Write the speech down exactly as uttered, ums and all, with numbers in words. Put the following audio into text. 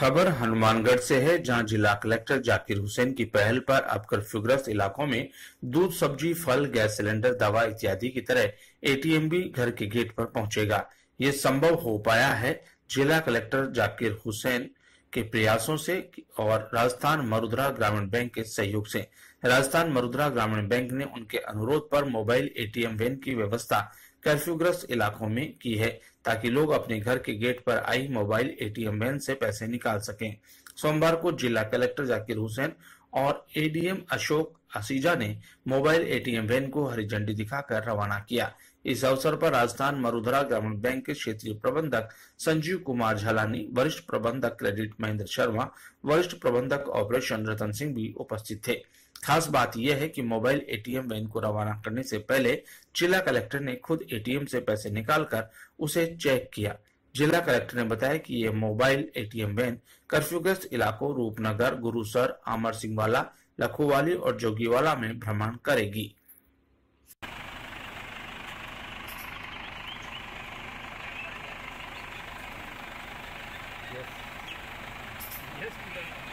खबर हनुमानगढ़ से है, जहां जिला कलेक्टर जाकिर हुसैन की पहल पर अब कर्फ्यूग्रस्त इलाकों में दूध, सब्जी, फल, गैस सिलेंडर, दवा इत्यादि की तरह एटीएम भी घर के गेट पर पहुंचेगा। ये संभव हो पाया है जिला कलेक्टर जाकिर हुसैन के प्रयासों से और राजस्थान मरुद्रा ग्रामीण बैंक के सहयोग से। राजस्थान मरुद्रा ग्रामीण बैंक ने उनके अनुरोध पर मोबाइल एटीएम वैन की व्यवस्था कर्फ्यूग्रस्त इलाकों में की है, ताकि लोग अपने घर के गेट पर आई मोबाइल एटीएम वैन से पैसे निकाल सकें। सोमवार को जिला कलेक्टर जाकिर हुसैन और एडीएम अशोक असीजा ने मोबाइल एटीएम वैन को हरी झंडी दिखाकर रवाना किया। इस अवसर पर राजस्थान मरुधरा ग्रामीण बैंक के क्षेत्रीय प्रबंधक संजीव कुमार झालानी, वरिष्ठ प्रबंधक क्रेडिट महेंद्र शर्मा, वरिष्ठ प्रबंधक ऑपरेशन रतन सिंह भी उपस्थित थे। खास बात यह है कि मोबाइल एटीएम वैन को रवाना करने से पहले जिला कलेक्टर ने खुद एटीएम से पैसे निकालकर उसे चेक किया। जिला कलेक्टर ने बताया कि यह मोबाइल एटीएम वैन कर्फ्यूग्रस्त इलाकों रूपनगर, गुरुसर, आमर सिंहवाला, लखोवाली और जोगीवाला में भ्रमण करेगी। Yes. Yes,